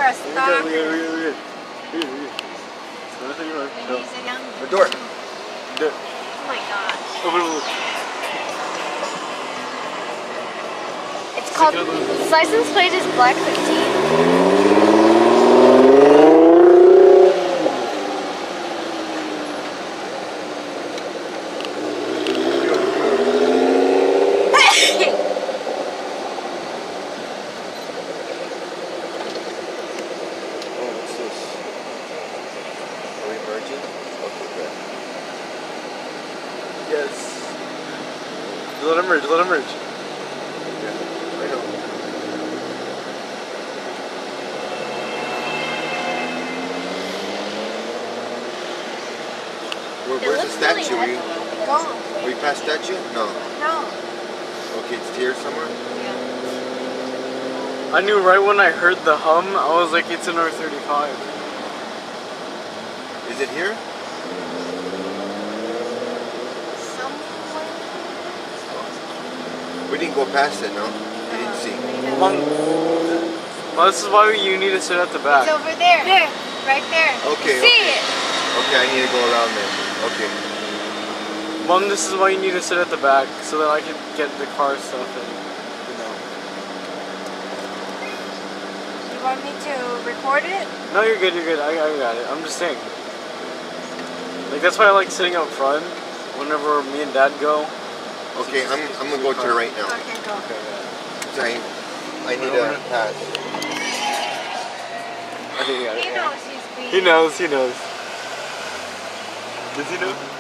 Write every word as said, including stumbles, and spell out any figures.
a stalker. We're good, we're good, we're good. We're good. Maybe he's a young The door. The. Oh my gosh. Open it. It's called, his license plate is Black fifteen. Yes. Let him merge, let him merge. Yeah, I know. Where, where's the statue? Really Were you, gone. were you past statue? No. No. Okay, it's here somewhere? Yeah. I knew right when I heard the hum, I was like, it's an R thirty-five. Is it here? We didn't go past it, no? You didn't see. Mom, well, this is why you need to sit at the back. It's over there. There. Right there. Okay, See okay. it. Okay, I need to go around there. Okay. Mom, this is why you need to sit at the back, so that I can get the car stuff and, you know. You want me to record it? No, you're good, you're good. I, I got it. I'm just saying. Like, that's why I like sitting up front whenever me and Dad go. Okay, I'm, I'm gonna go to the right now. Okay, go. Okay, yeah. So I, I need a pass. I think you got it. He Yeah. knows he's being... He knows, he knows. Does he know?